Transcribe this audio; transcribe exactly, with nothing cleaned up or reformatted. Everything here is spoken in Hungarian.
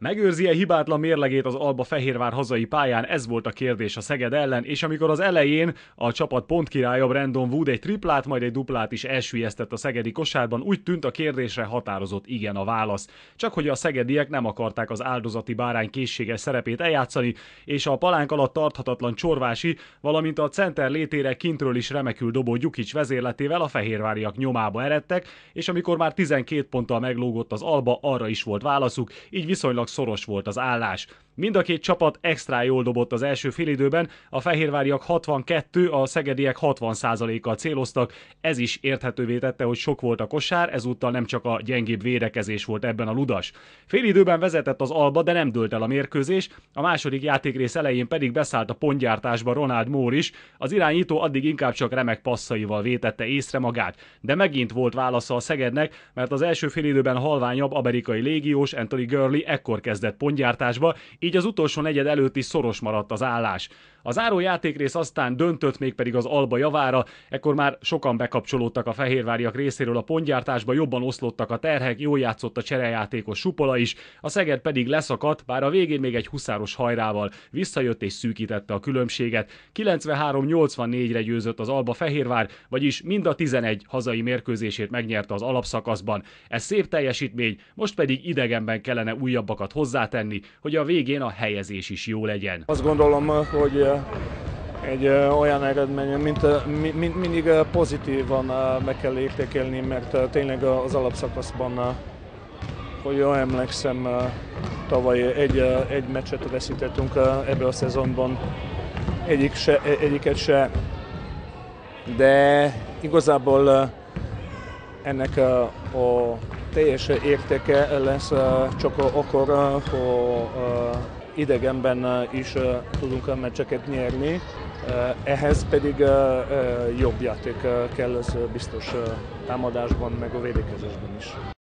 Megőrzi-e hibátlan mérlegét az Alba Fehérvár hazai pályán? Ez volt a kérdés a Szeged ellen, és amikor az elején a csapat pontkirálya Brandon Wood egy triplát, majd egy duplát is elsüllyesztett a szegedi kosárban, úgy tűnt, a kérdésre határozott igen a válasz. Csak hogy a szegediek nem akarták az áldozati bárány készséges szerepét eljátszani, és a palánk alatt tarthatatlan Csorvási, valamint a center létére kintről is remekül dobó Gyukics vezérletével a fehérváriak nyomába eredtek, és amikor már tizenkét ponttal meglógott az Alba, arra is volt válaszuk, így viszonylag szoros volt az állás. Mind a két csapat extra jól dobott az első félidőben, a fehérváriak hatvankettő, a szegediek hatvan százalékkal céloztak, ez is érthetővé tette, hogy sok volt a kosár, ezúttal nem csak a gyengébb védekezés volt ebben a ludas. Félidőben vezetett az Alba, de nem dőlt el a mérkőzés, a második játékrész elején pedig beszállt a pontgyártásba Ronald Moore is, az irányító addig inkább csak remek passzaival vétette észre magát, de megint volt válasza a Szegednek, mert az első félidőben halványabb amerikai légiós Anthony Gurley ekkor kezdett pontgyártásba, így az utolsó negyed előtt is szoros maradt az állás. A záró játékrész aztán döntött, mégpedig az Alba javára, ekkor már sokan bekapcsolódtak a fehérváriak részéről a pontgyártásba, jobban oszlottak a terhek, jól játszott a cserejátékos Supola is, a Szeged pedig leszakadt, bár a végén még egy huszáros hajrával visszajött és szűkítette a különbséget. kilencvenhárom nyolcvannégyre győzött az Alba Fehérvár, vagyis mind a tizenegy hazai mérkőzését megnyerte az alapszakaszban. Ez szép teljesítmény, most pedig idegenben kellene újabbakat hozzátenni, hogy a végén a helyezés is jó legyen. Azt gondolom, hogy egy olyan eredmény, mint, mint mindig pozitívan meg kell értékelni, mert tényleg az alapszakaszban, hogy jól emlékszem, tavaly egy, egy meccset veszítettünk ebben a szezonban, egyik se, egyiket se, de igazából ennek a teljes értéke lesz csak akkor, ha idegenben is tudunk meccseket nyerni, ehhez pedig jobb játék kell, ez biztos támadásban, meg a védekezésben is.